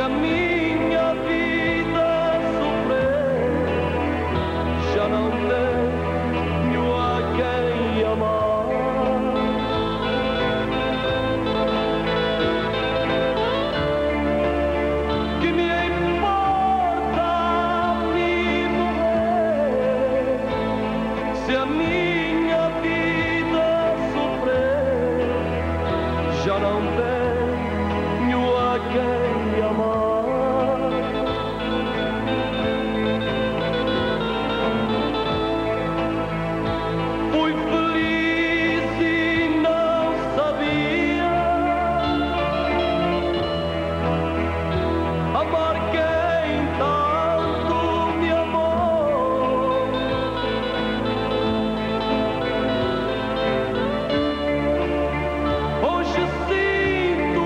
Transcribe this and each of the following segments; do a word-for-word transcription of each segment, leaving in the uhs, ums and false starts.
a minha vida sofrer, já não tenho a quem amar. Que me importa me morrer, se a minha vida sofrer, já não tenho a quem amar. Fui feliz e não sabia amar quem tanto me amou. Hoje sinto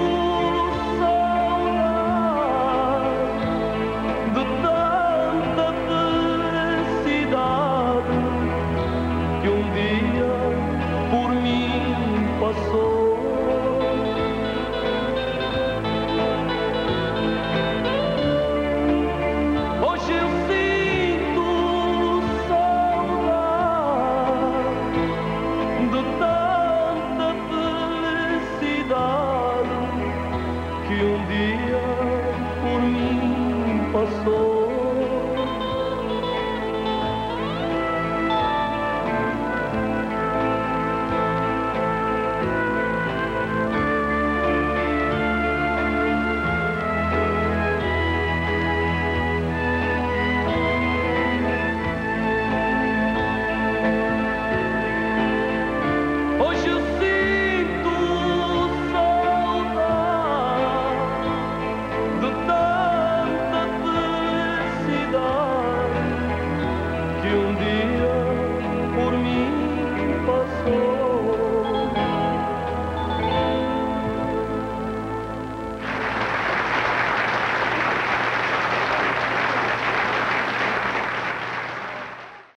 saudade de tanta felicidade que um dia por mim passou. Hoje eu sinto saudade de tanta felicidade que um dia por mim passou.